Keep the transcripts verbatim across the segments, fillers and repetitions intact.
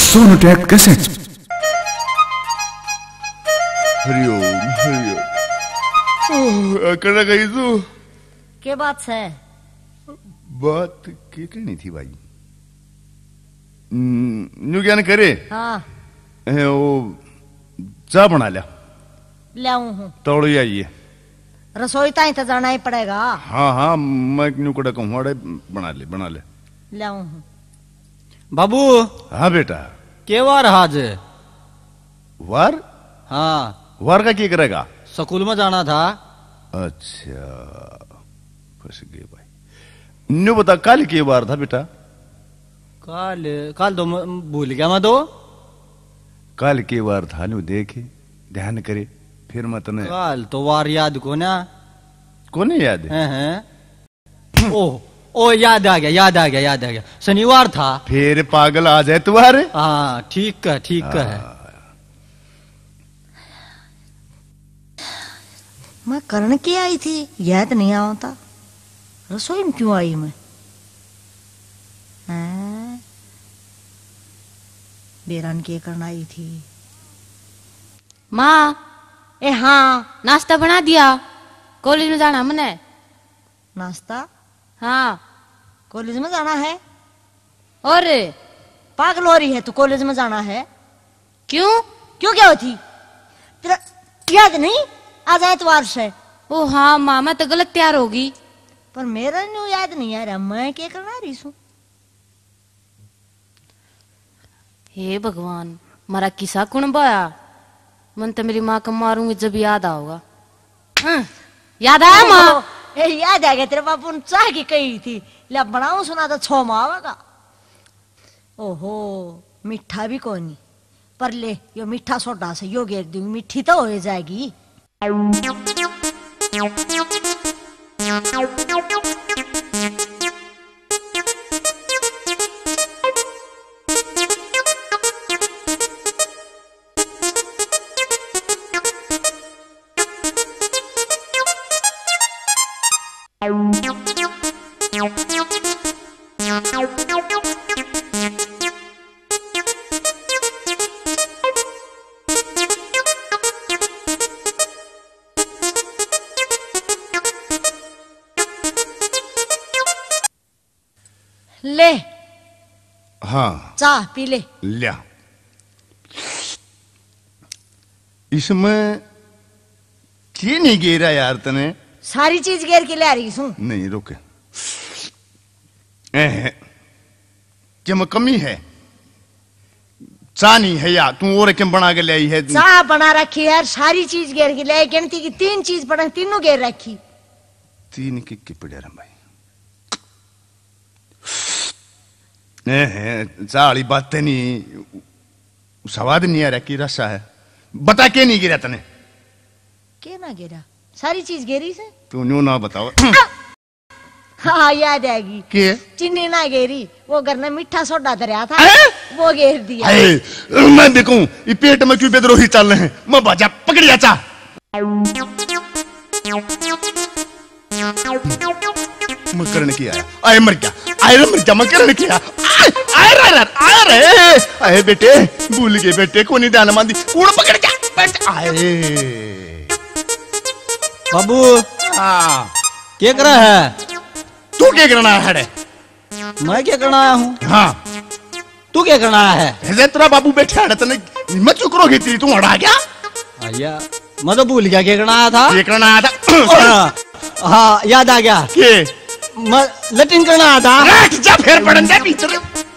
Sonotek cassette. Hariom Hariom. अकड़ा गई तू के बात है? बात के करनी थी भाई। न्यू क्या न करे। हाँ है वो चाह बना लिया। लाऊं हूँ। तोड़ी आइए। रसोई ताई तो जाना ही पड़ेगा। हाँ हाँ मैं न्यू कड़ा कहूँ बना ले बना ले। लाऊं हूँ। बाबू। हाँ बेटा। के वार आज? वार? हाँ वार का क्या करेगा? स्कूल में जाना था। अच्छा फंस गए भाई। न्यू बता कल की बार था बेटा? काल काल तो भूल गया मैं तो। कल की बार था न्यू देखे ध्यान करे फिर मत ने। काल तो वार याद को ना को नहीं याद है? हैं ओ ओ याद आ गया याद आ गया याद आ गया शनिवार था। फिर पागल आ जाए तुम्हारे। हाँ ठीक है ठीक है। मैं करण की आई थी याद नहीं आता। रसोई में क्यों आई मैं? हैं? बेरान के करना आई थी। माँ ए हाँ नाश्ता बना दिया। कॉलेज में जाना मने। नाश्ता? हाँ कॉलेज में जाना है? और पागल हो रही है तू? कॉलेज में जाना है? क्यों क्यों क्या होती? तेरा याद नहीं? आज एतवार से। ओ हाँ माँ मैं तो गलत तैयार होगी। पर मेरा न्यू याद नहीं आ रहा मैं क्या करना रही हूँ। हे भगवान मारा किसा कौन बाया। मन तो मेरी माँ को मारूंगी जब याद आओगा। याद आया माँ? ए याद आ गया तेरे बापू ने चाह की कही थी ले बनाऊं सुना तो छो मावेगा। ओहो मीठा भी कोई नहीं पर ले यो मीठा सोडा से यो घेर दूंगी मीठी तो हो जाएगी। ले हाँ चाह पी ले। लिया। इसमें क्या नहीं गिरा यार तने? सारी चीज घेर के ले आ रही हूँ। नहीं रुके क्या में कमी है? चाह नहीं है यार तू और क्या बना के ले आई है? चाह बना रखी है सारी चीज घेर के ले आई। गिनती की तीन चीज बना तीनों घेर रखी। तीन की की पड़े रहा भाई। चाली बात नहीं स्वाद नहीं आ रहा की रसा है। बता के नहीं गिरा तने? के ना गिरा सारी चीज घेरी से। तू न्यू ना बताओ। हाँ याद आएगी। के? चीनी ना घेरी वो घर में मीठा सोडा धरा था वो घेर दिया। मैं देखूं ये पेट में क्यों बेदरोही चल रहे हैं। मैं बाजा पकड़िया चा। मैं करने की आया आए मर गया आए मर गया मैं करने की आया आए रे आए रे आए बेटे भूल गए बेटे को नहीं ध्यान मांदी कूड़ पकड़ के बैठ आए। बाबू हाँ क्या कर रहा है? तू क्या करना है? मैं क्या करना आया हूँ? हाँ तू क्या करना आया है? ऐसे तेरा बाबू बैठा है तने मैं चुक रही थी तू हटा गया। आया मैं तो भूल गया क्या करना आया था। क्या करना आया था? हाँ याद आ गया के मैं लैट्रिन करना आया था। बैठ जा फिर पड़न दे भीतर।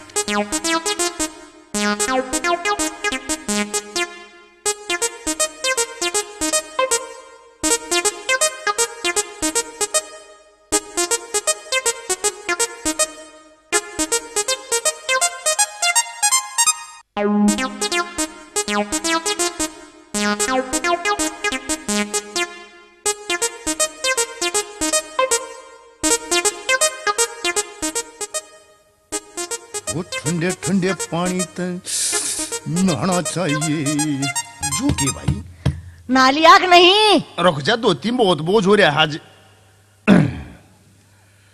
वो ठंडे ठंडे पानी तक नहाना चाहिए। जो के भाई नाली आग नहीं। रुक जा दो तीन बहुत बोझ हो रहा है आज।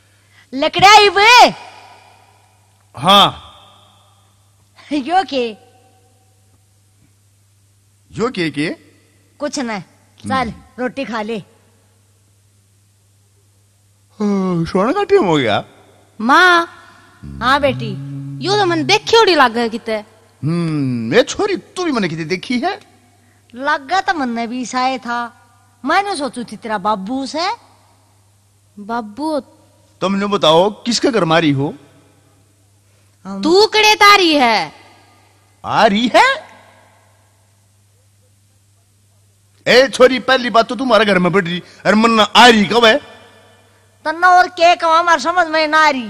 लकड़ा ही बे। हाँ यो के जो के के कुछ न, चल रोटी खा ले। सोने का टाइम हो गया। माँ हाँ बेटी। यू तो मन देखी उड़ी लग गए किते। हम्म मैं छोरी तू भी मैंने कितनी देखी है। लगा तो मन भी साए था, मैंने सोचू थी तेरा बाबू से। बाबू तुमने बताओ किसके घर मारी हो। हम- तू कड़े तारी है। आ रही है। ए छोरी पहली बात तो तुम्हारे घर में बैठ रही और मन आ रही कब है। तन्ना और के कमा हमारे समझ में ना आ रही।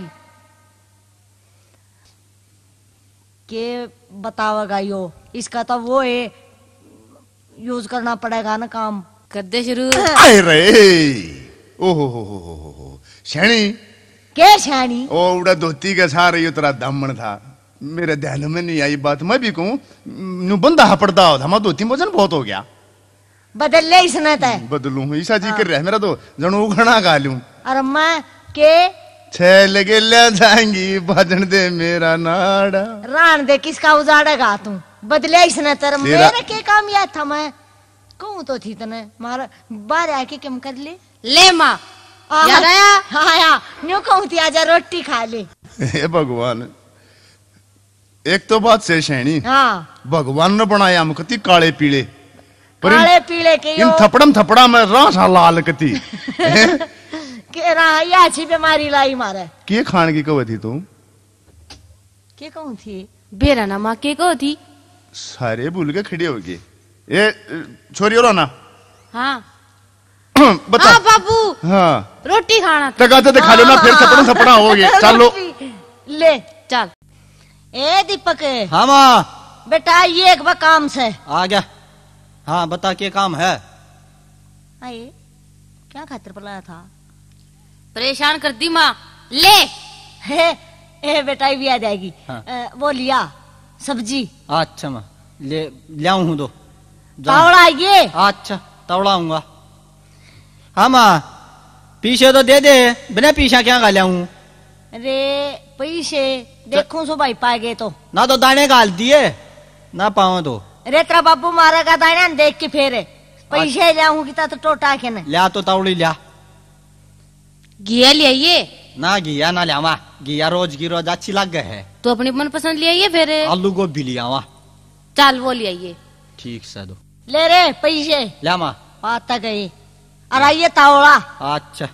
के बतावेगा यो, इसका तो वो है यूज करना पड़ेगा ना काम। कर दे शुरू। आए रे ओहो हो हो हो हो शैनी के छानी ओ उड़ा धोती के सारे यो तेरा दामन था। मेरे ध्यान में नहीं आई बात। मैं भी कहूँ नु बंदा हपड़दा हो था। मैं धोती वजन बहुत हो गया। बदल ले इसने तय। बदलू ईसा जी कर रहा है मेरा तो जनू उखड़ा खा लूं। और मैं के छह लगे ले जाएंगी भजन दे मेरा नाड़ा। रान दे किसका उजाड़ेगा तू। बदले इसने तेरे तेरा- मेरे के काम याद था। मैं कहूँ तो थी तने मारा बाहर आके कम कर ले। ले माँ आ- याद आया? हाँ आया। न्यू कहूँ थी आजा रोटी खा ले। हे भगवान एक तो बात से शैनी हाँ भगवान ने बनाया हम कति काले पीले पर इन- काले पीले के इन यो थपड़म थपड़ा में रासा लाल कति के रहा ये अच्छी बीमारी लाई मारे। के खान की कव थी तू। के कहूँ थी बेरा ना माँ के को थी। सारे भूल के खड़े हो गए। ए छोरी और ना हाँ बता। हाँ बाबू हाँ रोटी खाना था। तगाते दिखा लो ना फिर थपड़म थपड़ा हो गए। चलो ले चल ए दीपक हाँ माँ बेटा ये एक बार काम से आ गया। हाँ बता के काम है। आए क्या खातिर बुलाया था। परेशान कर दी माँ। ले हे ए बेटा ये भी आ जाएगी। हाँ। अ, वो लिया सब्जी अच्छा माँ ले लाऊं हूँ दो तावड़ा ये अच्छा तवड़ाऊंगा। हाँ माँ पीछे तो दे दे बिना पीछा क्या खा लाऊं। रे पैसे देखूं सो भाई पा गए तो ना तो दाने गाल दिए ना पाओ तो रे तेरा बाबू मारेगा दाना देख के फेरे पैसे लाऊं कि तो टोटा के न लिया तो तवड़ी लिया। घिया ले आइए। ना घिया ना लिया माँ घिया रोज की रोज अच्छी लग गए है। तो अपनी मन पसंद ले आइए फिर। आलू गोभी लिया वहाँ। चल वो ले आइए। ठीक से दो ले रे पैसे लिया माँ। पाता गए और आइए तावड़ा अच्छा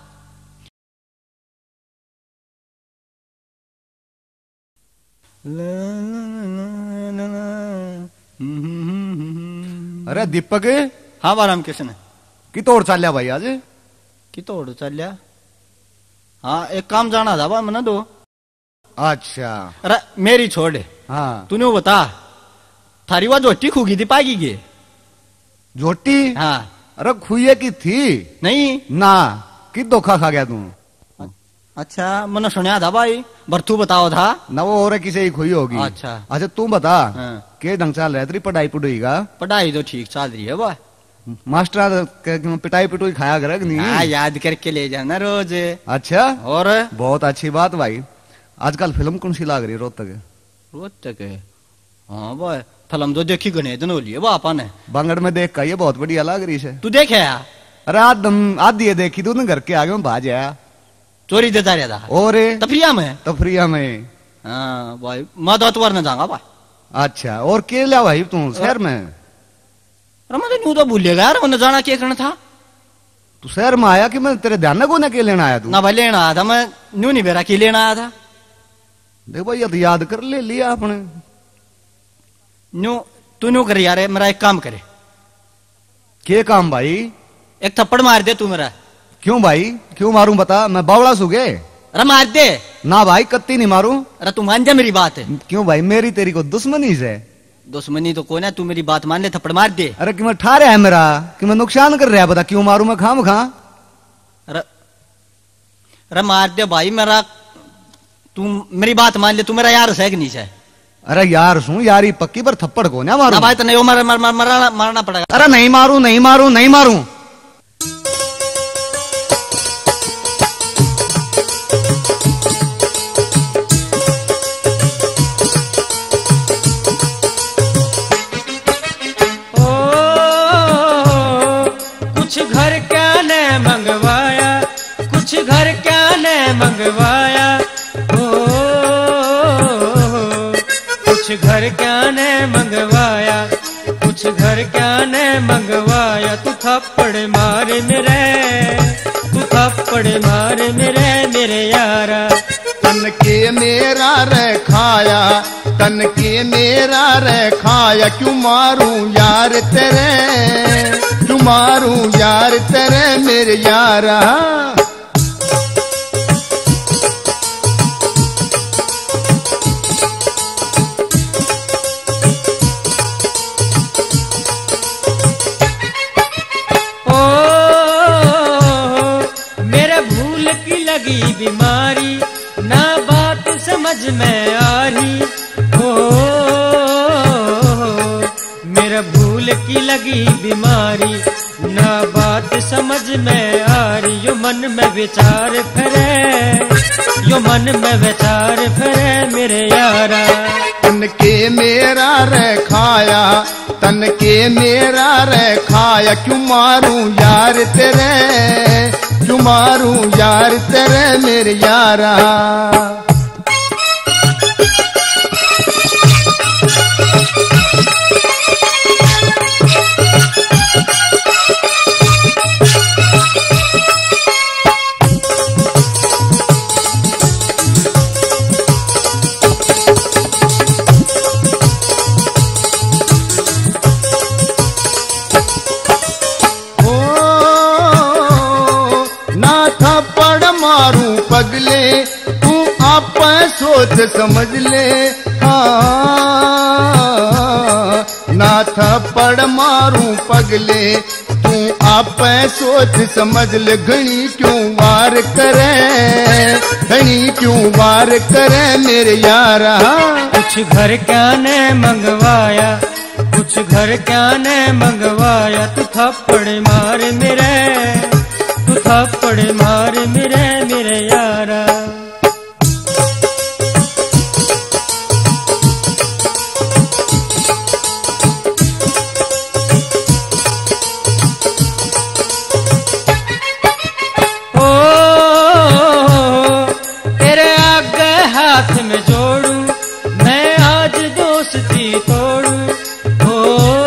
अरे दीपक हाँ बाराम किसने की तोड़ चालिया भाई आज। कि तोड़ चल लिया। हाँ एक काम जाना था बा मना दो। अच्छा अरे मेरी छोड़ हाँ तूने वो बता थारी वह जोटी खूगी थी पागी के। झोटी हाँ अरे खुए की थी नहीं ना कि धोखा खा गया तू। अच्छा मैंने सुना था भाई बर्थू बताओ था ना वो और किसी ही खुई होगी। अच्छा। अच्छा तू बता हाँ। के ढंग चाल रहा है तेरी पढ़ाई पुढ़ाई का। पढ़ाई तो ठीक चल रही है भाई। मास्टर के- पिटाई पिटोई खाया कर कि नहीं। हाँ याद करके ले जाना रोज। अच्छा और बहुत अच्छी बात भाई। आजकल फिल्म कौन सी लाग रही है रोहतक। रोज तक है। हाँ भाई फिल्म तो देखी गणे दिन होली है बापा ने। बांगड़ में देख का ये बहुत बढ़िया लाग रही है। तू देखे यार अरे आज दम आधी ये देखी तूने घर के आगे में भाज आया चोरी देता रहता है और तफरिया में। तफरिया में। हाँ भाई मैं तो अतवार न जाऊंगा भाई। अच्छा और के लिया भाई तू शहर में। अरे मैं तो न्यू तो भूल गया यार उन्हें जाना क्या करना था। तू शहर में आया कि मैं तेरे ध्यान में को ना के लेना आया तू। ना भाई लेना आया था मैं न्यू नहीं बेरा की लेना आया था। देख भाई ये तो याद कर ले लिया आपने। न्यू तू न्यू कर यार मेरा एक काम करे। के काम भाई। एक थप्पड़ मार दे तू मेरा। क्यों भाई क्यों मारूं बता मैं बावड़ा सुगे। अरे मार दे। ना भाई कत्ती नहीं मारूं। अरे तू मान जा मेरी बात है। क्यों भाई मेरी तेरी को दुश्मनी से। दुश्मनी तो कौन है तू मेरी बात मान ले थप्पड़ मार दे। अरे कि मैं ठा रहा है मेरा कि मैं नुकसान कर रहा है बता क्यों मारूं मैं खाम खा। अरे अरे मार दे भाई मेरा तू मेरी बात मान ले तू मेरा यार है कि नहीं है। अरे यार सुन यारी पक्की पर थप्पड़ को ना मारूं। ना भाई तो नहीं वो मार, मार, मार, मारना मारना पड़ेगा। अरे नहीं मारूं नहीं मारूं नहीं मारूं। ओ घर क्या ने मंगवाया, कुछ घर क्या ने मंगवाया, तू थप्पड़ मार मेरे, तू थप्पड़ मार मेरे मेरे यारा। तन के मेरा रे खाया, तन के मेरा रे खाया, क्यों मारूं यार तेरे, क्यों मारूं यार तेरे मेरे यारा। लगी बीमारी ना बात समझ में आ रही, हो मेरा भूल की लगी बीमारी ना बात समझ में आ रही। यो मन में विचार फिरे, यो मन में विचार फिरे मेरे यारा। तन के मेरा रे खाया, तन के मेरा रे खाया, क्यों मारूं यार तेरे, क्यों मारूं यार तेरे मेरे यारा। मारूं पगले तू आप सोच समझ ले, हाँ ना थप्पड़ मारूं पगले तू आप सोच समझ ले। घनी क्यों वार करे, घनी क्यों वार करे मेरे यारा। कुछ घर क्या ने मंगवाया, कुछ घर क्या ने मंगवाया, तू थप्पड़ मार मेरे, तू थप्पड़ मार मेरे मेरे यारा। ओ तेरे आगे हाथ में जोड़ूं मैं आज दोस्ती तोड़ूं, ओ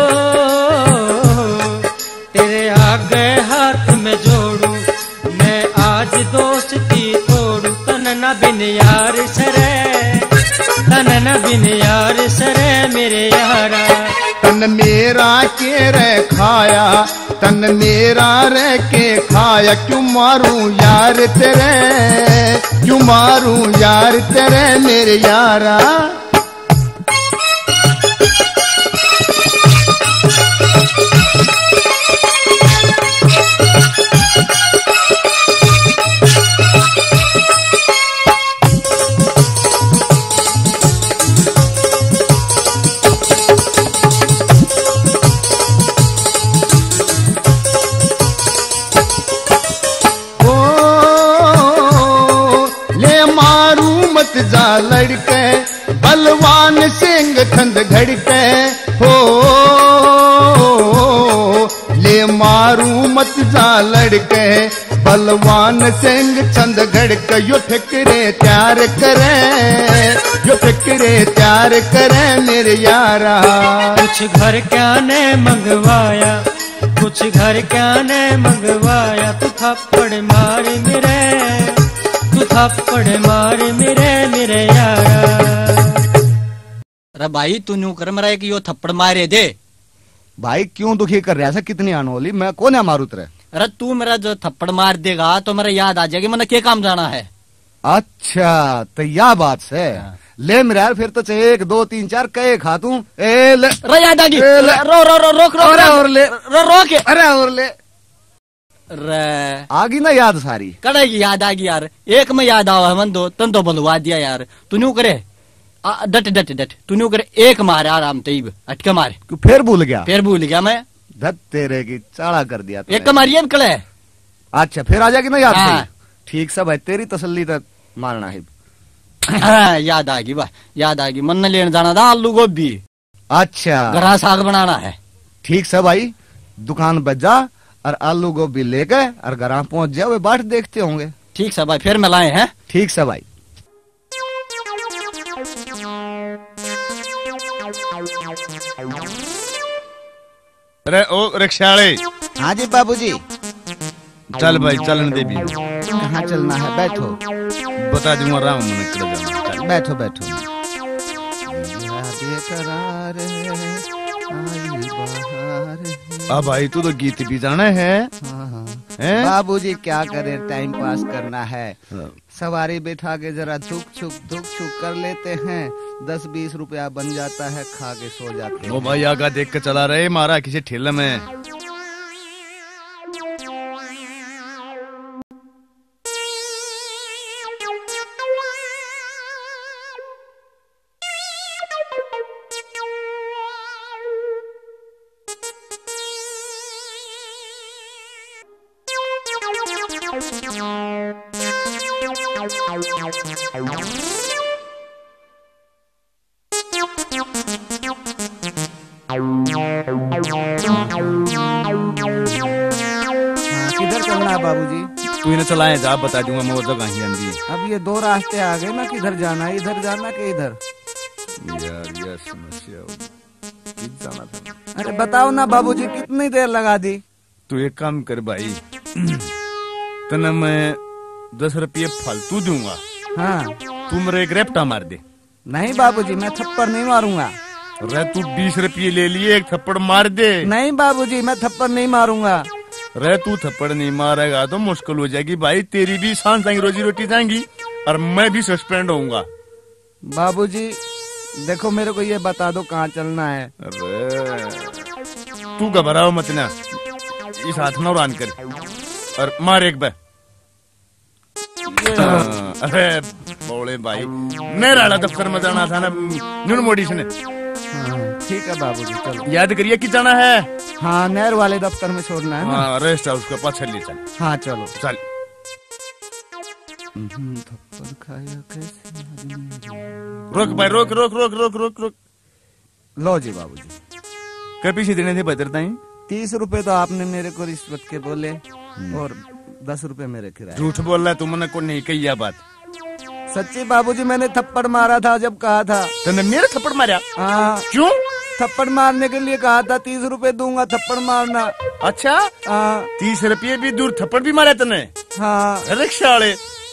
तेरे आगे हाथ में जोड़ूं मैं आज दोस्ती तोड़ूं। तनना बिन यार सरे, तनना बिन यार सरे मेरे यारा। तन मेरा के रे खाया, तन मेरा रे के खाया, क्यों मारूं यार तेरे, क्यों मारूं यार तेरे मेरे यारा। जा लड़के बलवान सिंह खंद घड़के, हो ले मारू मत जा लड़के बलवान सिंह चंद घड़के। यो फिक्रे त्यार करे, यो फिक्रे त्यार करे मेरे यारा। कुछ घर क्या ने मंगवाया, कुछ घर क्या ने मंगवाया, तू थप्पड़ मार मेरे, तू थप्पड़ मार मेरे मेरे यारा। अरे भाई तू न्यू कर मेरा एक यो थप्पड़ मारे दे। भाई क्यों दुखी कर रहा है, कितनी अनहोली, मैं कौन है मारू तेरे। अरे तू मेरा जो थप्पड़ मार देगा तो मेरा याद आ जाएगी मैंने क्या काम जाना है। अच्छा तो यह बात है, ले मेरा यार फिर तो चाहे एक दो तीन चार कहे खा तू। ए ले रे याद आ गई, रो रो रो रोक रो, अरे और ले रो रो के, अरे और ले रे आ गई ना याद सारी। कड़ेगी याद आ गई यार, एक में याद आवा मन दो तन तो बलवा दिया यार। तू न्यू करे आ, डट डट डट तू न्यू करे, एक मारे आराम तेब अटके मारे। तू फिर भूल गया, फिर भूल गया मैं, धत तेरे की चाड़ा कर दिया एक कमारिए कड़े। अच्छा फिर आ जाएगी ना याद। हाँ। ठीक सब है, तेरी तसल्ली तक मारना है। हाँ, याद आ गई वाह, याद आ गई। मन ने लेने जाना था आलू गोभी, अच्छा गरा साग बनाना है। ठीक सब भाई, दुकान बच जा और आलू गोभी लेके और घर पहुंच जाओ, वे बाट देखते होंगे। ठीक सब भाई, फिर मिलाए हैं। ठीक सब भाई। अरे ओ रिक्शा वाले, हाँ जी बाबूजी। चल भाई चलन दे भी। कहाँ चलना है? बैठो। बता दूंगा राम मन कर जाना। चल। बैठो बैठो। यादें करार है, आई बहार है। अब भाई तू तो गीत भी जाना है, हाँ हाँ। हैं? बाबूजी क्या करे, टाइम पास करना है। हाँ। सवारी बैठा के जरा दुख छुक दुख छुक कर लेते हैं, दस बीस रुपया बन जाता है, खा के सो जाते हैं। वो भाई आगा देख के चला रहे मारा किसी ठेले में। हाँ, किधर चलना है बाबूजी? तू इन्हें चलाए जा, बता दूंगा मैं वो जगह ही आंदी है। अब ये दो रास्ते आ गए ना, किधर जाना है? इधर जाना कि इधर? यार ये समस्या हो किस जाना था। अरे बताओ ना बाबूजी, कितनी देर लगा दी? तू एक काम कर भाई, तना मैं दस रुपये फालतू दूंगा, हाँ। तू मेरे एक रेपटा मार दे। नहीं बाबूजी, मैं थप्पड़ नहीं मारूंगा। रे तू बीस रुपये ले लिए, एक थप्पड़ मार दे। नहीं बाबूजी, मैं थप्पड़ नहीं मारूंगा। रे तू थप्पड़ नहीं मारेगा तो मुश्किल हो जाएगी भाई, तेरी भी सांस सांस रोजी रोटी जाएंगी और मैं भी सस्पेंड होऊंगा। बाबूजी देखो, मेरे को ये बता दो कहाँ चलना है। अरे तू घबराओ मत ना, इस हाथ में उड़ान कर और मार एक बार। हाँ, अरे बोले भाई, मेरा दफ्तर में जाना था ना न्यून मोडी से। हाँ, ठीक है बाबूजी, चलो। याद करिए कि जाना है। हाँ, नहर वाले दफ्तर में छोड़ना है ना। हाँ, रेस्ट हाउस के पास चल ले चल। हाँ चलो। चल। थप्पड़ खाया कैसे? रोक भाई, रोक रोक रोक रोक रोक रोक। लो जी बाबूजी। क्या पीछे देने थे बदरता ही? तीस रुपए तो आपने मेरे को रिश्वत के बोले और दस रुपए मेरे किराए। झूठ बोल रहा है, तुमने को नहीं कही यह बात। सच्ची बाबूजी, मैंने थप्पड़ मारा था जब कहा था। तूने मेरे थप्पड़ मारा? हाँ। क्यों? थप्पड़ मारने के लिए कहा था, तीस रुपए दूंगा थप्पड़ मारना। अच्छा, हाँ। तीस रुपये भी दूर थप्पड़ भी मारा तूने? हाँ। रिक्शा वाले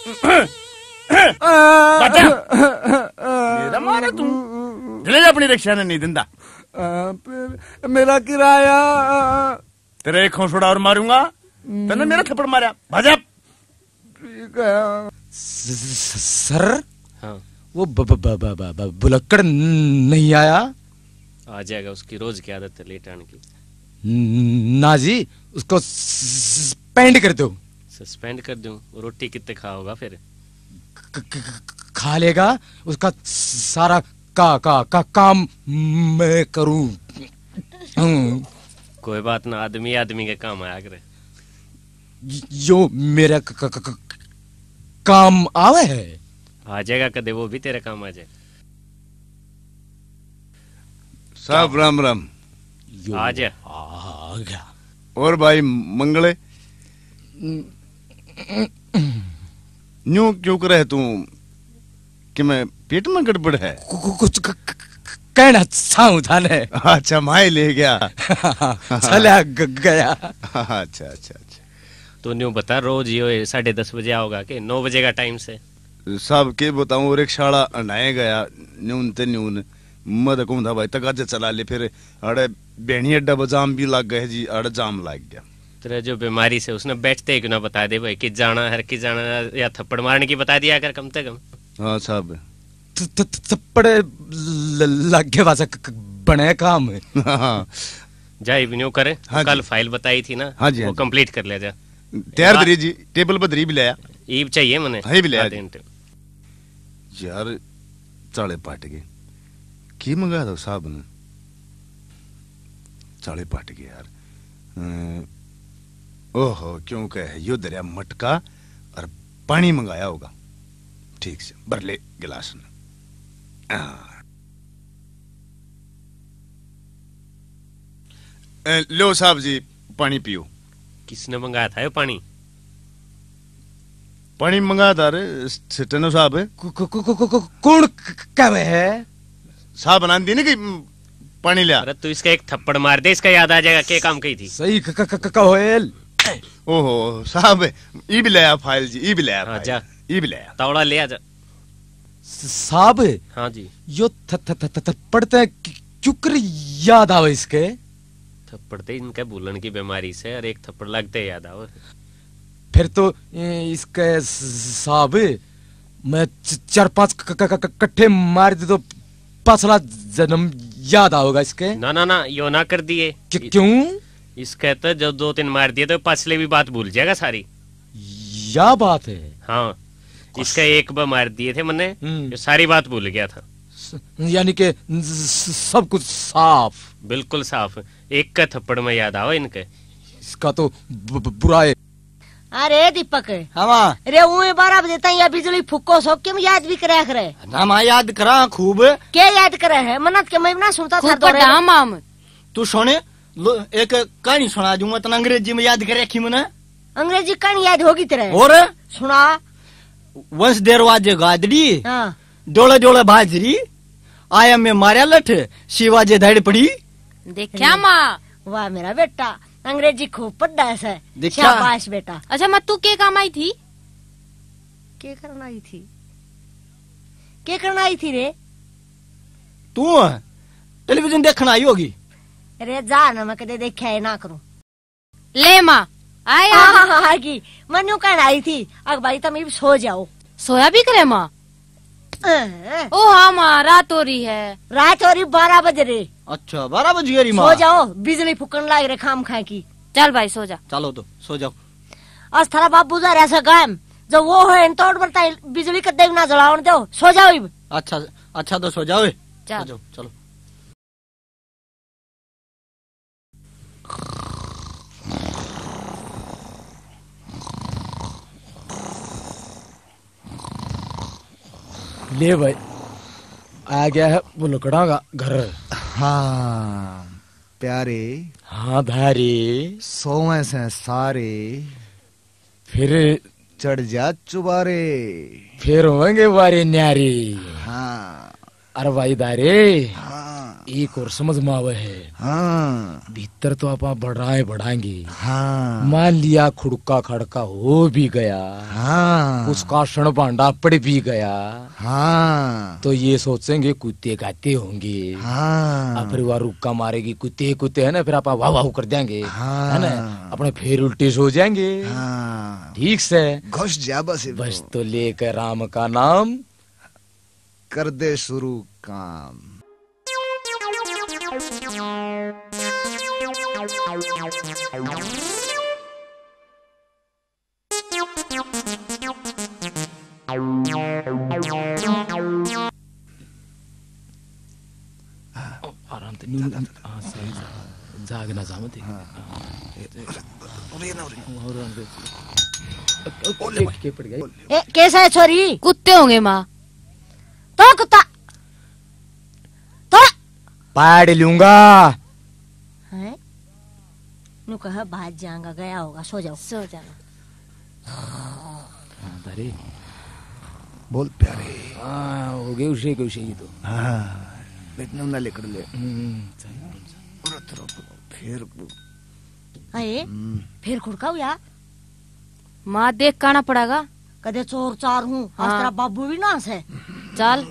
मेरा मारा तू, चले जा अपनी रिक्शा ने, नहीं दिंदा मेरा किराया। तेरा एक हौसड़ा और मारूंगा, तूने मेरा थप्पड़ मारा, भाजा। ठीक है सर। हाँ, वो ब, ब, ब, ब, ब, ब, बुलक्कड़ नहीं आया? आ जाएगा, उसकी रोज की आदत है लेट आने की। ना जी, उसको सस्पेंड कर दो। सस्पेंड कर दूं? रोटी कितने खाओगा फिर? क, क, क, खा लेगा, उसका सारा का का का काम मैं करूं। कोई बात ना, आदमी आदमी के काम आया करे। जो मेरा क, क, क, काम आवे है। आ जाएगा कदे, वो भी तेरे काम आ जाए। साहब राम राम। आ जा। आ गया। और भाई मंगले, न्यू क्यों करे तू? कि मैं पेट में गड़बड़ है? कुछ कहना चाहूं था ने। अच्छा, माए ले गया। चला गया। अच्छा अच्छा अच्छा। तो न्यू बता, रोज ये साढ़े दस बजे आओगा कि नौ बजे का टाइम से? साहब के बताऊं, रिक्शाड़ा अनाए गया न्यून ते न्यून मद को था भाई, तक आज चला ले, फिर अड़े बेणी अड्डा बजाम भी लग गए जी, अड़े जाम लग गया। तेरा जो बीमारी से उसने बैठते ही क्यों ना बता दे भाई कि जाना है कि जाना, या थप्पड़ मारने की बता दिया कर कम से कम। हाँ साहब, थप्पड़ लगे वासा बने काम है। हाँ जा इवन्यू करे। हाँ कल जी। फाइल बताई थी ना, हाँ जी, वो हाँ जी। कंप्लीट कर ले जा। तैयार दरी जी, टेबल पर दरी भी लाया। ईब चाहिए मने? हाँ, भी लाया आधे जी। घंटे। यार चाले पाट गए, की मंगा दो साहब ने? चाले पाट गए यार। अं, ओहो, क्यों कहे यो दरिया मटका और पानी मंगाया होगा। ठीक से बरले गिलास ने। हाँ। अ, लो साहब जी, पानी पियो। किसने मंगाया था ये पानी? पानी मंगा था रे सिटनो साहब कु- कु- कु- कु- कु- कौन कहे है? साहब बना दी ना कि पानी लिया। अरे तू इसका एक थप्पड़ मार दे, इसका याद आ जाएगा क्या काम की थी। सही क- क- क- कहो एल। ओहो साहब ई भी लाया फाइल जी, ई भी लाया हाँ, फाइल, जा। ई भी लाया। तौड़ा ले आ जा। साहब हाँ जी। यो थ थ थ थ पढ़ते हैं कि- क्यों कर याद आवे इसके? थप्पड़ दे इनके भूलन की बीमारी से, और एक थप्पड़ लगते याद आओ। फिर तो ए, इसके स- साहब मैं च- चार पांच क- क- क- कट्ठे मार दे तो पछला जन्म याद आओगा इसके। ना ना ना यो ना कर दिए। कि- क्यों? इसके तो जब दो तीन मार दिए तो पिछले भी बात भूल जाएगा सारी। या बात है। हाँ इसका एक बार मार दिए थे मैंने, हम्म। जो सारी बात भूल गया था। स- यानी कि स- सब कुछ साफ। बिल्कुल साफ। एक का थप्पड़ में याद आओ इनके। इसका तो ब- ब- बुरा है। अरे दीपक हाँ माँ, रे उहे बारह बजे तक या बिजली फुक्को सो केम याद भी करे करे ना माँ याद करा खूब। के याद करे है मन्नत के मैं ना सुनता था खूब दौरे पढ़ा माम। तू सुने, लो, एक कहानी सुना दूंगा तो अंग्रेजी में याद कर रखी मैंने। अंग्रेजी कहानी याद होगी तेरे और सुना। वंश दरवाजे गादड़ी, हाँ डोले डोले बाजरी, आया में मारिया लठ, शिवाजी धड़ पड़ी। देखा माँ। वाह मेरा बेटा अंग्रेजी खूब पढ़ा है। देखा। शाबाश बेटा। अच्छा माँ तू के काम आई थी? के करना आई थी? के करना आई थी रे? तू टेलीविजन देखना आई होगी। अरे जा ना मैं कदे देखा है ना करूं। ले माँ आए हाँ आ। हाँ हाँ हाँ की मनु कहना आई थी। अब भाई तुम भी सो जाओ। सोया भी करे माँ? अं, ओ हाँ माँ रात हो रही है। रात हो रही बारह बजे रे। अच्छा बारह बज गई सो माँ। जाओ बिजली फुकन लाग रे खाम खा की। चल भाई सो जा। चलो तो सो जाओ। आज थारा बाबू जा रहा काम जब वो है तोड़ बरता बिजली कदे ना जलावन दो। सो जाओ इब। अच्छा अच्छा तो सो जाओ। चल। सो जाओ चलो। ले भाई आ गया है वो लकड़ा का घर। हाँ प्यारे हाँ धारी सोए से सारे फिर चढ़ जा चुबारे। फिर होंगे वारे न्यारे। हाँ अरे भाई दारे हाँ एक और समझ में आवे है। हाँ भीतर तो आप बढ़ाए बढ़ाएंगे। हाँ मान लिया खुड़का खड़का हो भी गया, हाँ उसका क्षण भांडा पड़ भी गया, हाँ तो ये सोचेंगे कुत्ते गाते होंगे। हाँ अब फिर वह रुक्का मारेगी कुत्ते कुत्ते है ना, फिर आप वाह वाह कर देंगे हाँ। है ना, अपने फिर उल्टे सो जाएंगे। हाँ ठीक से घुस जा बस बस तो लेकर राम का नाम कर दे शुरू काम। आराम से नींद हाँ सही जागना जामते के पड़ गई। ए, कैसा है छोरी? कुत्ते होंगे माँ। तो कुत्ता तो पाड़ लूंगा। है नु कहा भाग जाऊंगा गया होगा। सो जाओ। सो जाना। अरे बोल प्यारे। हाँ हो गए उसे के उसे ही तो हाँ बैठने ना लेकर ले फिर है फिर खुड़काऊ यार माँ देख काना पड़ेगा। कदे चोर चार हूँ। आज हाँ। तेरा बाबू भी नास है। चल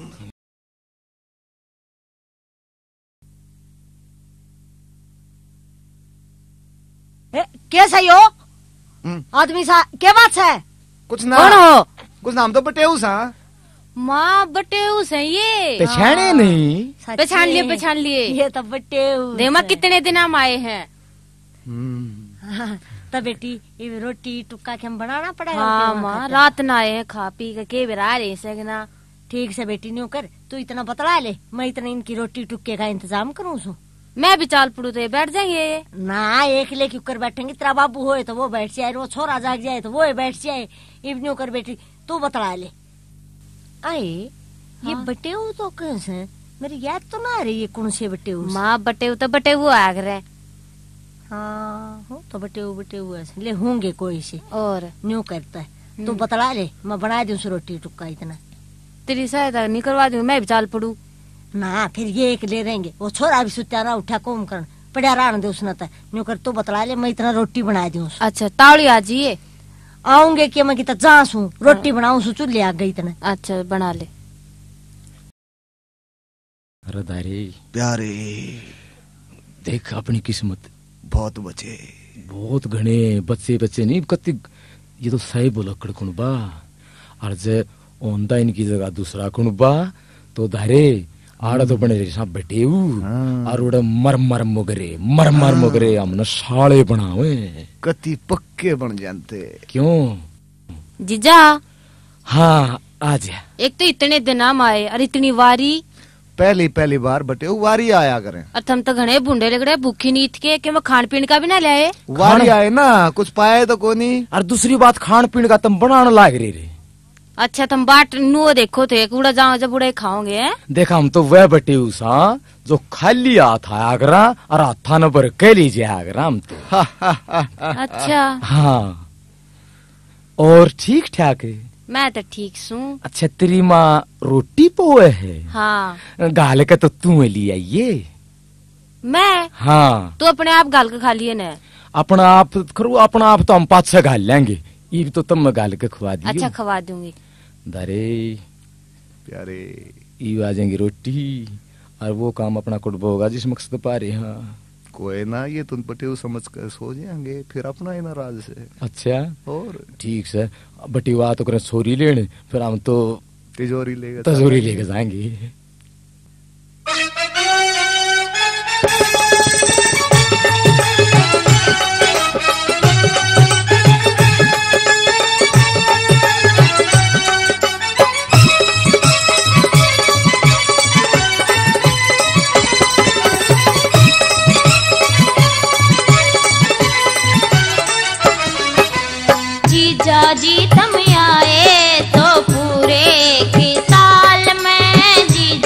ए, कैसा यो आदमी सा क्या बात है? कुछ ना कौन हो? कुछ नाम तो बटेऊ सा। माँ बटेऊस है ये। पहचाने नहीं। सच्ची। पहचान लिए पहचान लिए। ये तो बटेऊ देमा कितने दिन हम आए हैं। हाँ, तो बेटी ये रोटी टुक्का के हम बनाना पड़ेगा। हाँ क्या माँ खाते? रात ना आए हैं खा पी के के बेरा रहे सकना। ठीक से बेटी न्यू कर तू इतना बतला ले मैं इतना इनकी रोटी टुक्के का इंतजाम करूँ सू। मैं भी चाल पड़ू तो ये बैठ जाएंगे। ना एक ले क्यों कर बैठेंगे। तेरा बाबू होए तो वो बैठ जाए, वो छोरा जाग जाए तो वो बैठ जाए। इवन्यू कर बेटी तू बतला ले। आए ये हाँ। बटेऊ तो कैसे मेरी याद तो ना आ रही है कौन से बटेऊ। माँ बटेऊ तो बटेऊ आग रहे। हाँ हो तो बटेऊ बटेऊ ऐसे ले होंगे कोई से और न्यू करता है। तू बतला ले, मैं बना दूं उस रोटी टुक्का इतना। तेरी सहायता नहीं करवा दूंगी, मैं भी चाल पड़ू ना फिर ये एक ले रहेंगे, वो छोरा भी सुत्या ना उठा कोम कर पड़ा रहने दे उसने तक न्यू कर। तू बतला ले, मैं इतना रोटी बना दूं। अच्छा तावड़ी आ जाइए, आऊंगे कि मैं कितना जांस हूँ, रोटी बनाऊं सु चूल्हे आ गई इतना। अच्छा बना ले। अरे दारे प्यारे देख अपनी किस्मत बहुत बचे, बहुत घने बच्चे बच्चे नहीं कति, ये तो सही बोला कड़कुण बा। और जे ओंदा इनकी जगह दूसरा कुण बा तो धारे आड़ा तो बने रेसा बेटेऊ और उड़ा मर मर मोगरे मर मर मोगरे हमने साले बनावे कति पक्के बन जानते। क्यों जीजा? हाँ आ जा। एक तो इतने दिन हम आए और इतनी वारी, पहली पहली बार बटेऊ वारी आया करें। और थम तो घने बूढ़े लगड़े भूखी नीत के कि मैं खान पीन का भी ना लाए। वारी आए ना कुछ पाए तो कोनी। और दूसरी बात खान पीन का तुम बनाने लाग रहे रे। अच्छा तुम बाट नो देखो थे कूड़ा जाओ जब बुढ़े खाओगे। देखा हम तो वह बटे उसा जो खाली हाथ आया करा और हाथा न पर कह लीजिए आगरा हम तो। अच्छा हाँ और ठीक ठाक है। मैं तो ठीक सू। अच्छा तेरी माँ रोटी पोए है? हाँ गाल का तो तू ले आइए। मैं? हाँ तू अपने आप गाल के खा लिए न। अपना आप करो, अपना आप तो हम पाँच छह गाल लेंगे, ये तो तुम गाल के खवा दियो। अच्छा खवा दूंगी। दरे प्यारे ये आ जाएंगी रोटी और वो काम अपना कुटबो होगा जिस मकसद पा रहे। हाँ कोई ना, ये तुम पटेऊ समझ कर सो जाएंगे फिर अपना ही नाराज से। अच्छा और ठीक से बटी बात तो करें सोरी लेने, फिर हम तो तिजोरी लेके तिजोरी लेके जाएंगे। जी तुम आए तो पूरे के साल में, जी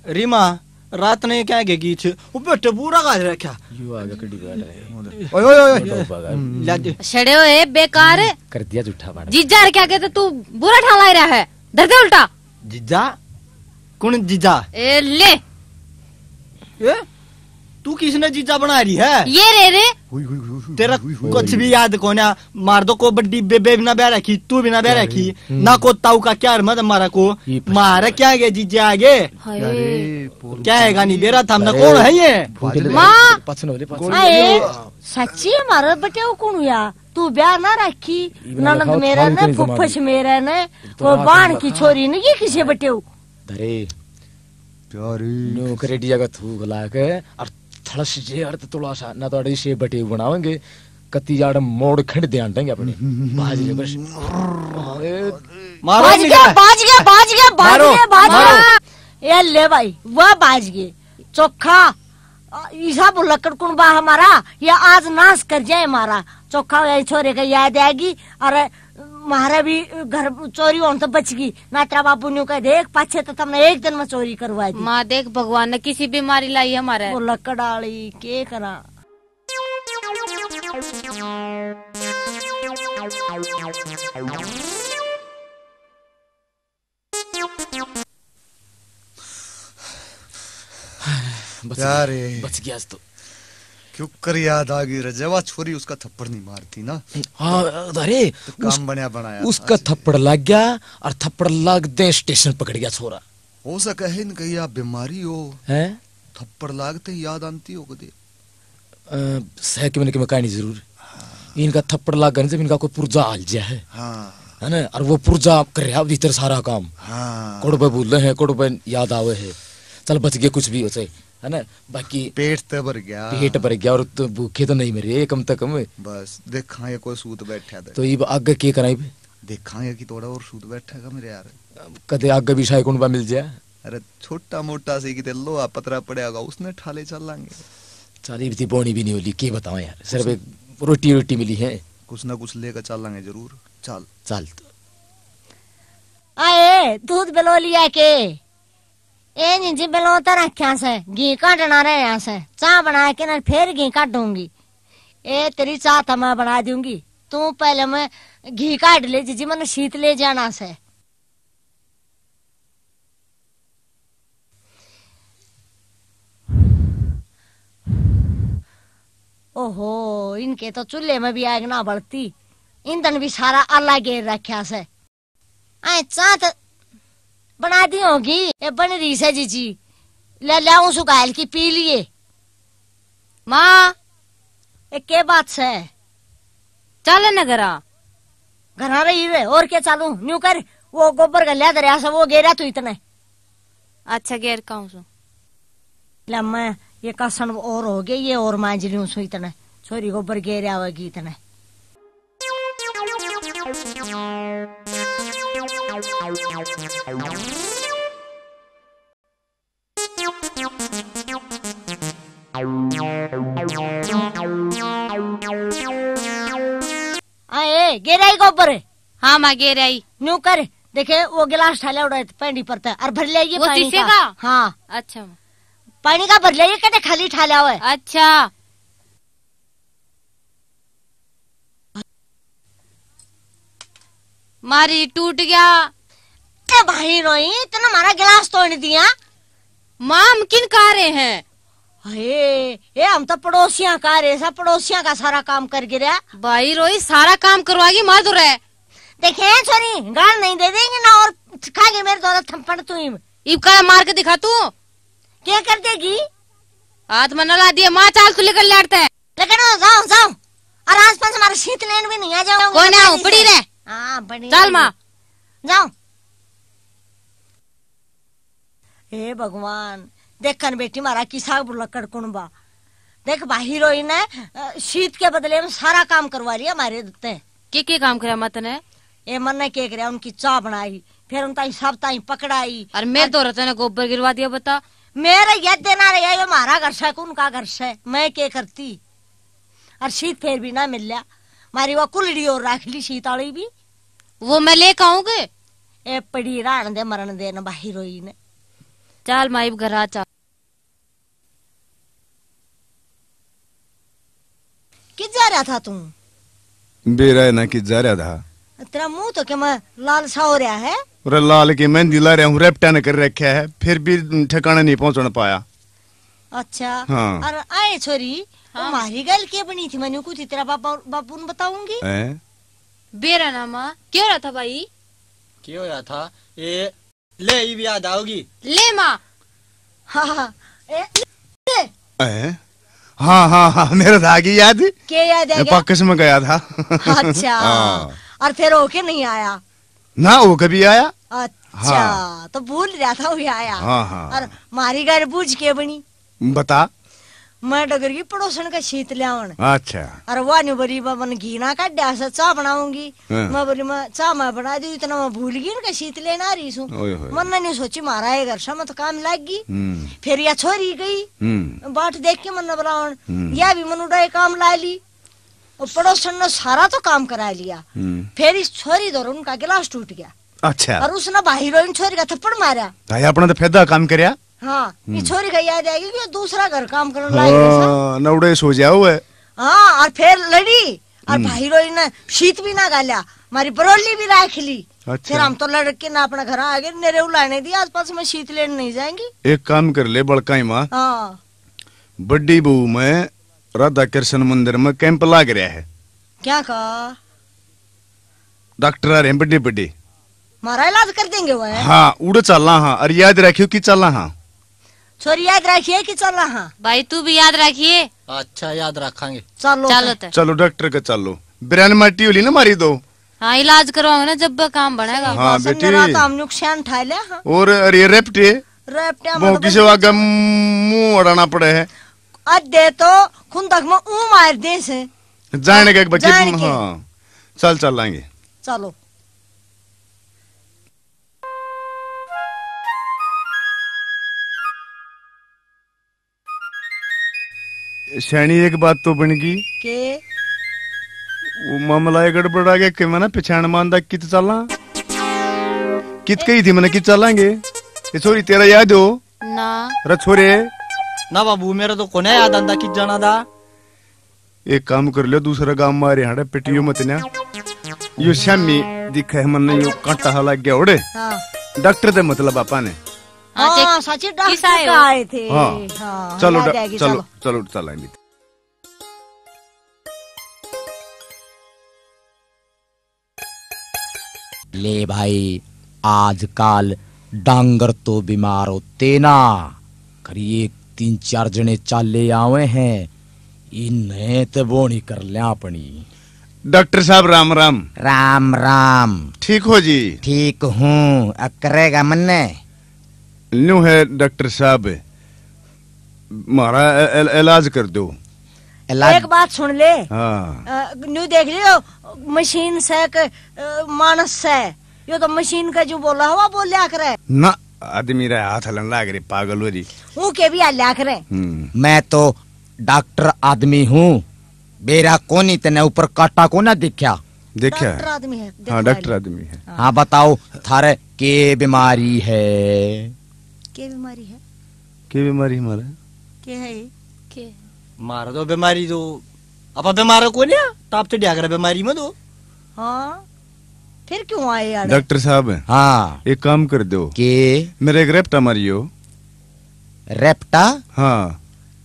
रीमा रात ने क्या के गीत वो बेटे पूरा गा रखा यू आगे कड़ी बैठ रहे ओए ओए ओए ला दे छड़े हुए बेकार कर दिया झूठा बाड़ा जीजा क्या कहते तू बुरा ठाला रहा है धरते उल्टा जीजा कौन जीजा ए ले ए तू किसने जीजा बना रही है ये रे रे तेरा कुछ भी याद को ना मार दो को बड्डी बेबे बिना ब्याह रखी तू बिना ब्याह रखी ना को ताऊ का क्या मत मारा को मारा क्या गए जीजा आगे क्या है गानी बेरा था हमने कौन है ये माँ आए सच्ची है मारा बेटे वो कौन हुआ तू ब्याह ना रखी ननद मेरा ने फुफश मेरा ने वो बाण की छोरी ने ये किसे बेटे धरे नो करेडिया का थूक ला के और थड़स जे अर्थ थोड़ा सा ना तो अड़ी से बटे बनावेंगे कति जाड़ मोड़ खंड ध्यान देंगे अपने बाज ले बस मारो बाज गया बाज गया बाज गया बाज गया बाज गया ये ले भाई वह बाज गए चोखा ईसा बुलक्कड़ कुनबा हमारा ये आज नाश कर जाए हमारा चोखा यही छोरे का याद आएगी और हमारा भी घर चोरी होने तो बच गई ना तेरा बाबू ने कह देख पाछे तो तुमने एक दिन में चोरी करवा दी माँ देख भगवान ने किसी बीमारी लाई हमारे वो लकड़ डाली के करा यार बच गया तो क्यों कर याद आ गई रजवा छोरी उसका थप्पड़ नहीं मारती ना हाँ अरे तो काम बनया बनाया उसका थप्पड़ लग गया और थप्पड़ लग दे स्टेशन पकड़ गया छोरा हो सका है न कहीं आप बीमारी हो हैं थप्पड़ लागते ही याद आती हो कदे सह के मैंने के मकानी जरूर इनका थप्पड़ लग गया जब इनका कोई पुर्जा हाल जा है हाँ है ना और वो पुर्जा कर रहा भीतर सारा काम हाँ कोड़बे भूल हैं कोड़बे याद आवे है चल बच गए कुछ भी हो जाए है ना बाकी पेट तो भर गया पेट भर गया और तो भूखे तो नहीं मरे कम तक कम बस देखा ये कोई सूत बैठा था तो ये आगे के कराई देखा ये कि थोड़ा और सूत बैठा का मेरे यार कदे आगे भी शायद कौन मिल जाए अरे छोटा मोटा से कि लोहा पतरा पड़ेगा उसने ठाले चल लांगे चाली भी बोनी भी नहीं होली के बताओ यार सिर्फ एक रोटी रोटी मिली है कुछ ना कुछ लेकर चल लांगे जरूर चल चल तो आए दूध बेलो लिया के ए निजी बेलो तो रखा से घी काटना रहे यहाँ से चाय बना के ना फिर घी काटूंगी ए तेरी चाय तो मैं बना दूंगी तू पहले मैं घी काट ले जीजी मैंने शीत ले जाना से ओहो इनके तो चूल्हे में भी आग ना बढ़ती ईंधन भी सारा अल्लाह घेर रखा से आए चाय तो बना दी होगी ये बन रही है जीजी ले लाऊं सुगाल की पी लिए माँ एक के बात से चल न घरा घरा रही रे और क्या चालू न्यू कर वो गोबर गलिया दरिया से वो गेरा तू इतने अच्छा गेर कहूँ सो लम्मा ये कसन और हो गए ये और मांझ लूं सो इतने छोरी गोबर गेरा होगी इतने आए गेराई गोबर हाँ माँ गेर आई न्यू कर देखे वो गिलास ठाले उड़ा पेंडी पर और भर ले वो पानी शीशे का का? हाँ अच्छा पानी का भर ले कहते खाली ठाला हुआ है अच्छा मारी टूट गया ए भाई रोई इतना हमारा गिलास तोड़ दिया माँ हम किन कह रहे हैं हे ये हम तो पड़ोसियां का रे सब पड़ोसियां का सारा काम कर गिरा भाई रोई सारा काम करवाएगी मार दो रहे देखे छोरी गाल नहीं दे देंगे ना और खागे मेरे द्वारा थप्पड़ तू इब का मार के दिखा तू क्या कर देगी हाथ में नला दिया माँ चाल तू लेकर लड़ता है लेकिन जाओ जाओ और आस पास हमारे शीत लेन भी नहीं आ जाओ कौन है पड़ी रहे हाँ बड़ी चल माँ जाओ हे भगवान देखन बेटी मारा किसा बुलक्कड़ कुनबा देख बाहिर होई ने शीत के बदले में सारा काम करवा लिया हमारे दत्ते के के काम करा मत ने ए मन ने के करे उनकी चाय बनाई फिर उन ताई सब ताई पकड़ाई और मैं तो रहता ने गोबर गिरवा दिया बता मेरा यद देना रहा ये हमारा घर से उनका घर से मैं क्या करती और शीत फिर भी ना मिल लिया मारी वो कुलड़ी और रख ली शीत वाली भी वो मैं ले आऊंगे ए पड़ी रान दे मरण दे न बाहिर होई ने चाल माई घर आ चा। किस जा रहा था तू? बेरा ना कि जा रहा था। तेरा मुंह तो क्या मैं लाल सा हो रहा है? और लाल की मेहंदी ला रहा हूँ, रेपटा ने कर रखा है, फिर भी ठिकाना नहीं पहुंचना पाया। अच्छा। हाँ। और आए छोरी, हाँ। हमारी गल क्या बनी थी? मैंने कुछ तेरा बापा बापू ने बताऊंगी। बेरा ना माँ क्या हो रहा था भाई? क्या हो रहा था? ये ले ये भी याद आओगी। ले माँ। हाँ हाँ ए, ले। ए? हाँ हाँ हाँ मेरा था आगे याद। क्या याद है? पाकिस में गया था। अच्छा। और फिर होके नहीं आया? ना वो कभी आया। अच्छा। हाँ। तो भूल रहा था वो आया। हाँ हाँ। और मारी घर बूझ के बनी। बता। मैं डगर की पड़ोसन का शीत लियावन। अच्छा। और वो नहीं बोली मन घी ना काट दिया से चाह बनाऊंगी। हाँ। मैं बोली मैं चाह मैं बना दी, इतना मैं भूल गई इनका शीत लेना रही सू। मन नहीं सोची मारा है घर से, मैं तो काम लग गई। फिर या छोरी गई बाट देख के मन बनावन, या भी मन उड़ा काम ला ली। और पड़ोसन ने सारा तो काम करा लिया। फिर इस छोरी दौर उनका गिलास टूट गया। अच्छा। और उसने हीरोइन छोरी का थप्पड़ मारा। अपना तो फायदा काम करया। हाँ, ये छोरी का याद आएगी कि दूसरा घर काम करने लायक नवड़े सो जाओ है। हाँ, और फिर लड़ी और भाई रोई ने शीत भी ना गालिया, हमारी बरोली भी राख ली। अच्छा। फिर हम तो लड़के ना अपना घर आ गए, नेरे उलाने दी आसपास में शीत लेने नहीं जाएंगी। एक काम कर ले बड़का ही माँ। हाँ। बड्डी बहू में राधा कृष्ण मंदिर में कैंप लाग रहा है। क्या कहा? डॉक्टर आ रहे हैं बड्डे बड्डे, हमारा इलाज कर देंगे वो है। हाँ उड़ चलना। हाँ और याद रखियो कि चलना। हाँ छोरी याद रखिए कि चलना। हाँ भाई तू भी याद रखिए। अच्छा याद रखेंगे। चलो चलो चलो डॉक्टर का चलो। बिरयानी माटी होली ना मारी दो। हाँ इलाज करवाओगे ना जब काम बनेगा। हाँ बेटी। हम नुकसान उठा ले। हाँ। और अरे रेपटे रेपटे वो किसी आगे मुंह अड़ाना पड़े है। अदे तो खुंदक में ऊ मार दे से जाने के बच्चे। हाँ चल चल लाएंगे। चलो। शैनी एक बात तो बन गई के वो मामला गड़बड़ा गया कि मैंने पिछाण मानदा कित चलना कित कही थी मैंने कित चलांगे। ये छोरी तेरा याद हो ना? रे छोरे ना बाबू मेरा तो कोने याद आंदा कित जाना था। एक काम कर लियो दूसरा गांव मारे हाड़े पिटियो मत ना। यो शामी दिखा है मन यो कांटा हला गया ओड़े। हाँ। डॉक्टर दे मतलब आपा ने। हाँ सच्ची डॉक्टर आए थे। हाँ। हाँ, चलो चलो चलो चलो चलाएंगे। ले भाई आजकल डांगर तो बीमार होते ना, करिए तीन चार जने चाले आवे हैं, इन्हें तो वो नहीं कर लिया अपनी। डॉक्टर साहब राम राम। राम राम। ठीक हो जी? ठीक हूँ। अब करेगा मन्ने न्यू है डॉक्टर साहब, हमारा इलाज कर दो। एक बात सुन ले। हाँ। न्यू देख लियो मशीन से मानस से, यो तो मशीन का जो बोला हुआ बोल लिया करे ना। आदमी रे हाथ हलन लाग रही पागल हो रही। वो के भी लिया करे। मैं तो डॉक्टर आदमी हूँ, बेरा कोनी तेने ऊपर काटा को ना दिखा। देखा? डॉक्टर आदमी है। हाँ डॉक्टर आदमी है। हाँ बताओ थारे के बीमारी है? के बीमारी है? के बीमारी हमारा के है? के मारा तो बीमारी तो अब बीमार को नहीं ताप तो डिया कर बीमारी में तो। हाँ फिर क्यों आए यार? डॉक्टर साहब। हाँ एक काम कर दो के मेरे एक रेप्टा मारियो। रेप्टा? हाँ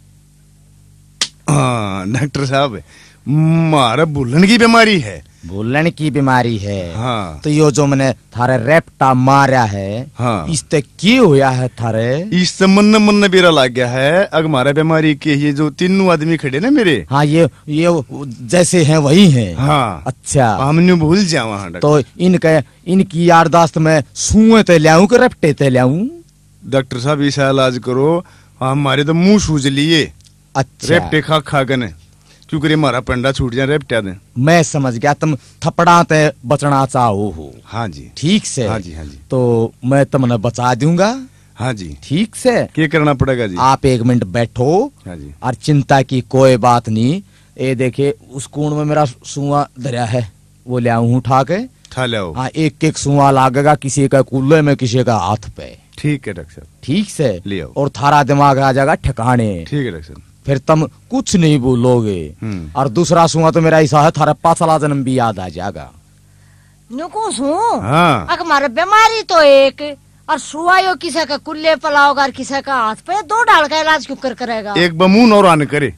हाँ डॉक्टर साहब मारा भूलन की बीमारी है। भूलन की बीमारी है? हाँ। तो यो जो मैंने थारे रेप्टा मारा है, हाँ। इससे क्यों होया है थारे? इससे मन मन बेरा लग गया है। अगर हमारा बीमारी के ये जो तीनों आदमी खड़े ना मेरे। हाँ ये ये जैसे हैं वही हैं। हाँ। अच्छा हमने भूल जाओ। हाँ तो इनके इनकी याददाश्त में सुए ते लाऊं के रेप्टे ते लाऊं? डॉक्टर साहब ऐसा इलाज करो, हमारे तो मुंह सूझ लिए। अच्छा। रेप्टे खा खा गने क्योंकि हमारा पंडा छूट जाए रेप्टा दे। मैं समझ गया तुम थपड़ा ते बचना चाहो हो। हाँ जी ठीक से। हाँ जी हाँ जी। तो मैं तुमने बचा दूंगा। हाँ जी ठीक से। क्या करना पड़ेगा जी? आप एक मिनट बैठो। हाँ जी। और चिंता की कोई बात नहीं। ये देखे उस कोण में मेरा सुआ दरिया है, वो ले आऊं उठा के। उठा ले। हाँ एक एक सुआ लागेगा, किसी का कूल्हे में किसी का हाथ पे। ठीक है डॉक्टर साहब, ठीक से ले आओ। और थारा दिमाग आ जाएगा ठिकाने। ठीक है डॉक्टर साहब। फिर तुम कुछ नहीं बोलोगे। हम्म। और दूसरा सुआ तो मेरा ऐसा है, थारा पाछला जन्म भी याद आ जाएगा। नुको सू हाँ। अगर हमारे बीमारी तो एक और सुआयो किसी का कुल्ले पलाओगा और किसी का हाथ पे दो डाल का इलाज क्यों कर करेगा। एक बमून और आने करे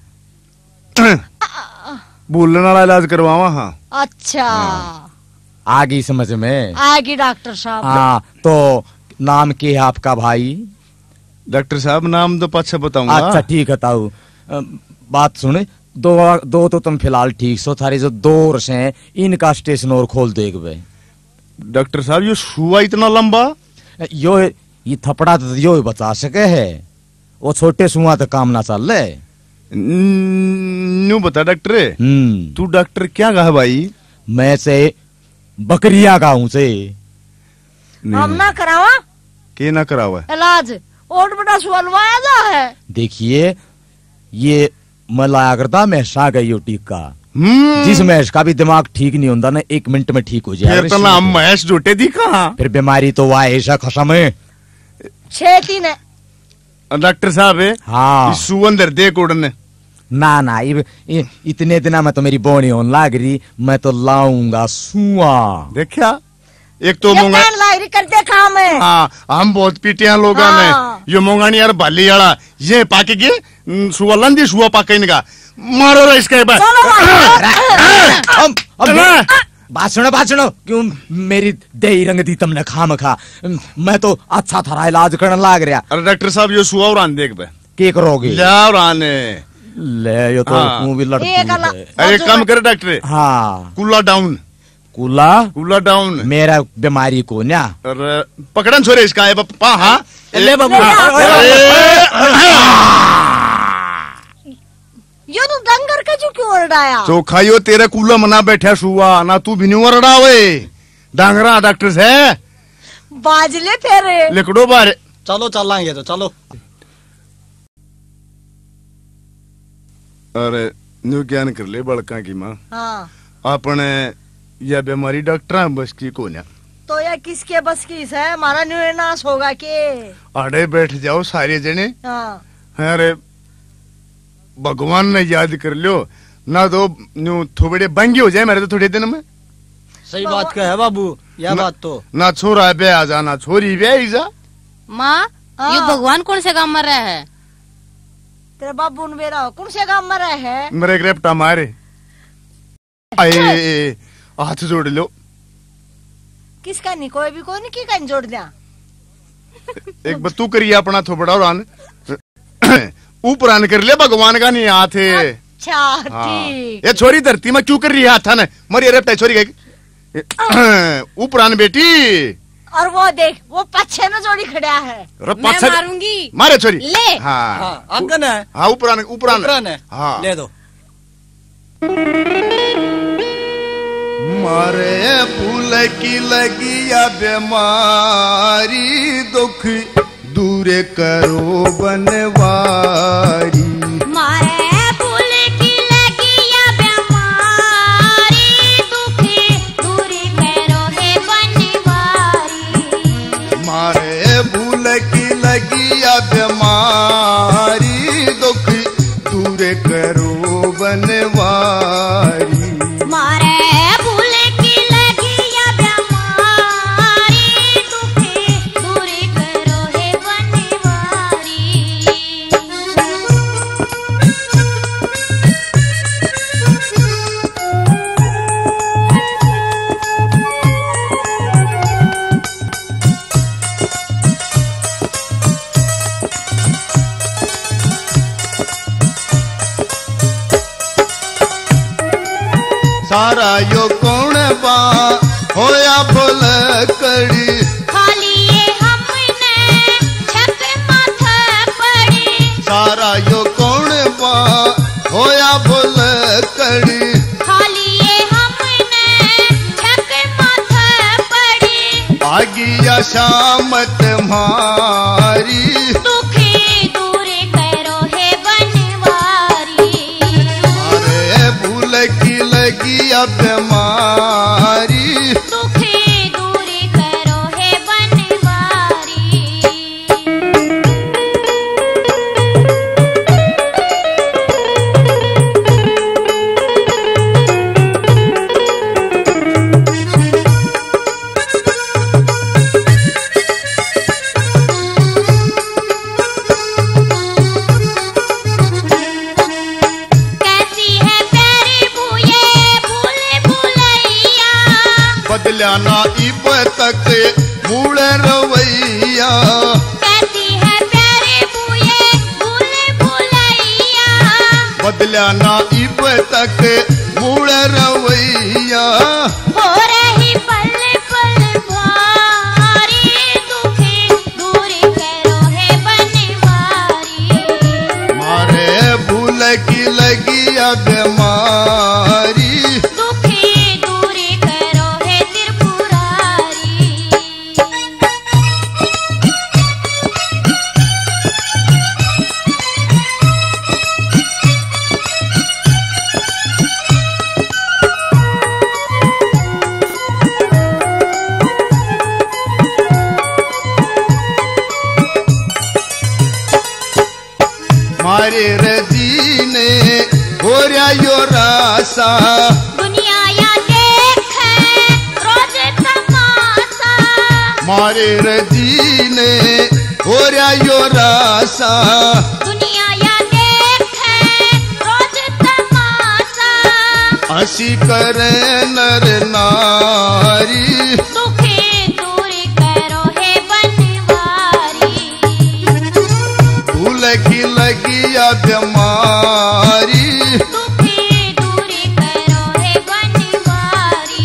बोलने वाला इलाज करवावा। हाँ अच्छा आ गई समझ में? आएगी डॉक्टर साहब। हाँ तो नाम क्या है आपका भाई? डॉक्टर साहब नाम तो पाछे बताऊंगा। अच्छा ठीक है ताऊ। अ, बात सुन, दो दो तो तुम फिलहाल ठीक सो, थारे जो दो वर्ष हैं इनका स्टेशन और खोल दो एक बे। डॉक्टर साहब ये सुआ इतना लंबा? यो ये थपड़ा तो यो बचा सके है, वो छोटे सुआ तो काम ना चल रहे। न्यू बता डॉक्टर, हम्म तू डॉक्टर क्या कहा भाई? मैं से बकरिया का हूँ से। हम ना करावा के ना करा हुआ है? इलाज और बड़ा सुलवाया जा है। देखिए ये मैं लाया करता मैसा गई टीका, हम्म। जिस महेश का भी दिमाग ठीक नहीं होता ना एक मिनट में ठीक हो जाए। फिर तो नाम महेश जोटे दी कहा? फिर बीमारी तो वाह ऐसा खसम है। छेती ने डॉक्टर साहब है हाँ सुअंदर दे कोड़ने ना ना इ, इ, इतने दिन में तो मेरी बोनी होने लग रही, मैं तो लाऊंगा सुआ। देखा एक तो ये मोंगा पैन लाइरी कर देखा हमें। हाँ हम बहुत पीटिया लोग हाँ। ने ये मोंगानी यार बाली वाला ये पाके के न, सुआ लंदी सुआ पाके इनका मारो रे इसके बाद। अब अब बात सुनो बात सुनो, क्यों मेरी दही रंग दी तुमने खाम खा। मैं तो अच्छा थारा इलाज करने लाग रहा। अरे डॉक्टर साहब ये सुआ और देख बे के करोगे? ले और आने ले यो तो हाँ। तू भी लड़ती एक अला- है। अरे कम करे डॉक्टर, हाँ कूला डाउन कुला कूला डाउन। मेरा बीमारी को ना अरे पकड़न छोरे इसका है पा हाँ ले बाबू। यो तो दंगर का जो क्यों उड़ाया। चोखा यो तेरे कूला मना बैठा सुआ ना तू भी नहीं वरड़ावे डांगरा डॉक्टर से बाजले फेरे लिकड़ो बारे। चलो चलाएंगे तो चलो। अरे न्यू ज्ञान कर ले बड़का की माँ हाँ अपने यह बीमारी डॉक्टर बस की को ना तो यह किसके बस की है, हमारा न्यू नाश होगा के। अड़े बैठ जाओ सारे जने। हाँ अरे भगवान ने याद कर लो ना तो न्यू थोड़े बंगे हो जाए मेरे तो थोड़े दिन में। सही बात का है बाबू, यह ना- बात तो। ना छोरा बे आ जा ना छोरी बे आ जा। माँ हाँ। ये भगवान कौन से गांव में रहा है? तेरा बाबू ने मेरा कौन से गांव में रहे है। मेरे ग्रेप्टा मारे आए हाथ जोड़ लो। किसका नहीं कोई भी कोई नहीं की कहीं जोड़ दिया। एक बतू करिए अपना थोपड़ा और आन ऊपर आन कर ले भगवान का नहीं हाथ है। अच्छा हाँ। ठीक। ये छोरी धरती में क्यों कर रही है हाथ ने मरी रेप्टा छोरी गई ऊपर आन बेटी। और वो देख वो पच्छे में जोड़ी खड़ा है। अरे मैं पाछे- मारूंगी। मारे छोरी ले। हाँ हाँ आगन है, हाँ ऊपर आने ऊपर आने उपरान है। हाँ ले दो। मारे फूल की लगी या बीमारी दुख दूर करो बनवारी। मारे फूल की लगी या बीमारी दुखी दूरी करो हे बनवारी। मारे फूल की लगी या बीमारी दुख दूर करो बनवारी। मारे फूल की लगी या बीमारी दुखी दूरी करो हे बनवारी। सारा यो कौन बा होया फुल कड़ी। खाली ये हमने छक माथा पड़ी। सारा यो कौन बा होया फुल कड़ी। खाली ये हमने छक माथा पड़ी। आगी या शामत मारी दुखी दूरी करो हे बनवारी। अरे भूल की लगी अब बीमारी दुखी दूरी करो हे बनवारी। बदला ना इब तक मूल रवैया, कैसी है प्यारे बुए भूल भुलैया, बदला ना इब तक मूल रवैया, हो रही पल पल भारी, दुखी दूर करो है बनवारी, मारे भूल की लगी बीमारी, दुखी दूर करो है त्रिपुरारी। मारे रजीने गोरिया यो रासा, दुनिया या देखे रोज तमाशा, मारे रजीने गोरिया यो रासा, दुनिया या देखे रोज तमाशा, हंसी करे नर नारी, दुखी दूर करो है बनवारी, भूल की लगी बीमारी, दुखी दूर करो है बनवारी।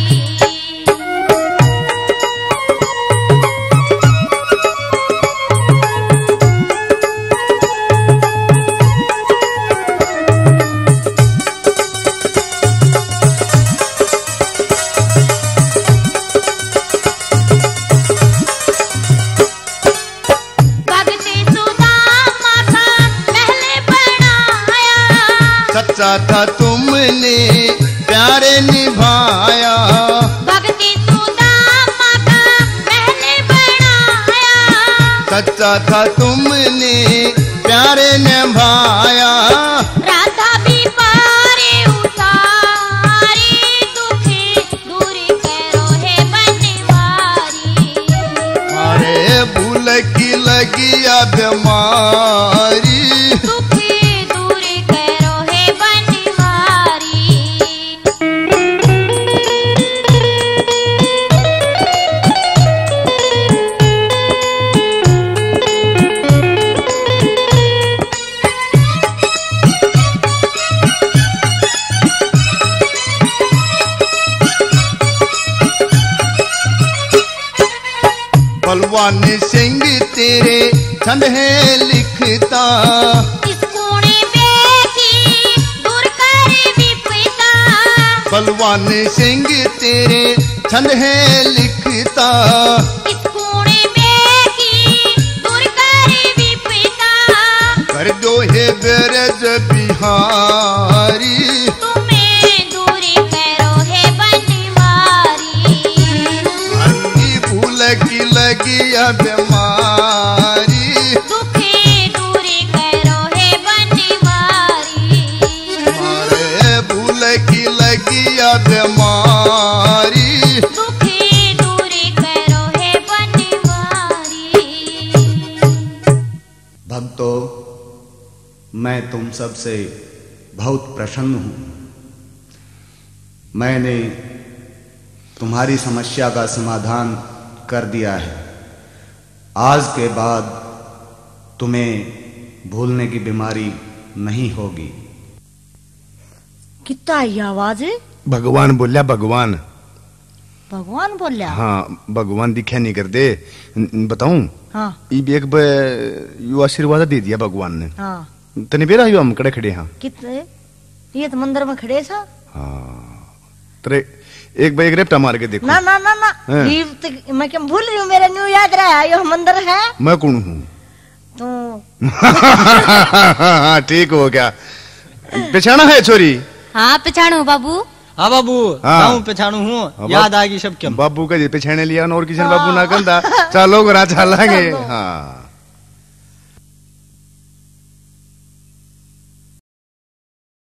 भगते सुदामा का महल बनाया, सच्चा था तुमने प्यारे निभाया, भगते सुदामा का महल बनाया, सच्चा था तुमने प्यारे निभाया, राधा भी पारे उतारी, दुखी दूर करो है बनवारी, मारे भूल की लगी बीमारी, दुखी दूर करो है बनवारी। बलवान सिंह तेरे छंद है लिखता, इस कूणे बेखी दूर कर विपदा, बलवान सिंह तेरे छंद है लिखता, इस कूणे बेखी दूर कर विपदा, कर दो है ब्रज बिहारी, तुम्हें दूर करो है बनवारी, अन्नी भूल की लगी बीमारी, दुखी दूर करो है बनवारी, मारे भूल की लगी बीमारी, दुखी दूर करो है बनवारी। भक्तों, मैं तुम सबसे बहुत प्रसन्न हूं। मैंने तुम्हारी समस्या का समाधान कर दिया है। आज के बाद तुम्हें भूलने की बीमारी नहीं होगी। कितना आई आवाज है? भगवान बोलिया, भगवान। भगवान बोलिया? हाँ, भगवान दिखा नहीं करते। बताऊं? हाँ ये एक यू आशीर्वाद दे दिया भगवान ने। हाँ तने बेरा हम कड़े खड़े हाँ कितने ये तो मंदिर में खड़े सा। हाँ तेरे एक बार एक रेपटा मार के देखो। ना ना ना ना हैं? ये तो मैं क्या भूल रही हूँ, मेरा न्यू याद रहा है, ये मंदिर है मैं कौन हूँ? तो ठीक हो गया। पहचाना है छोरी? हाँ पहचानू बाबू। हाँ बाबू हाँ। हाँ पहचानू हूँ, याद आ गई सब क्या। बाबू का पहचाने लिया और किशन बाबू ना कंधा चलो गरा चलांगे। हाँ